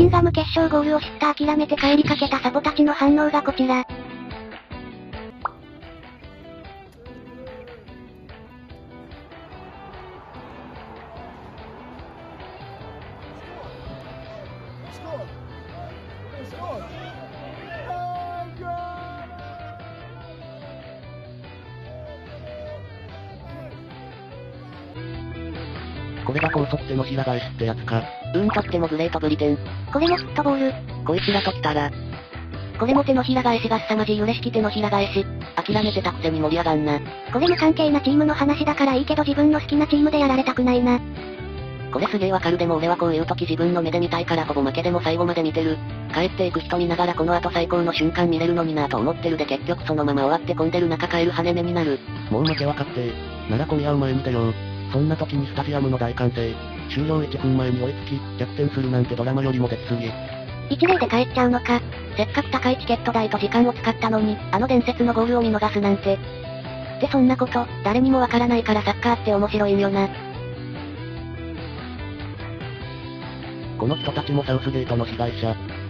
ンガム決勝ゴールを知った諦めて帰りかけたサポたちの反応がこちら。 これが高速手のひら返しってやつか。 とってもグレートブリテン。 これもフットボール。 こいつらときたら。これも手のひら返しが凄まじい嬉しき手のひら返し。諦めてたくせに盛り上がんな。 これ無関係なチームの話だからいいけど自分の好きなチームでやられたくないな。 これすげえわかる。でも俺はこういう時自分の目で見たいからほぼ負けでも最後まで見てる。帰っていく人見ながらこの後最高の瞬間見れるのになぁと思ってるで結局そのまま終わって混んでる中帰る羽目になる。 もう負けわかってなら今夜お前見てよ。そんな時にスタジアムの大歓声。終了1分前に追いつき、逆転するなんてドラマよりも出来すぎ。 一塁で帰っちゃうのか。 せっかく高いチケット代と時間を使ったのに、あの伝説のゴールを見逃すなんて。ってそんなこと、誰にもわからないからサッカーって面白いんよな。 この人たちもサウスゲートの被害者。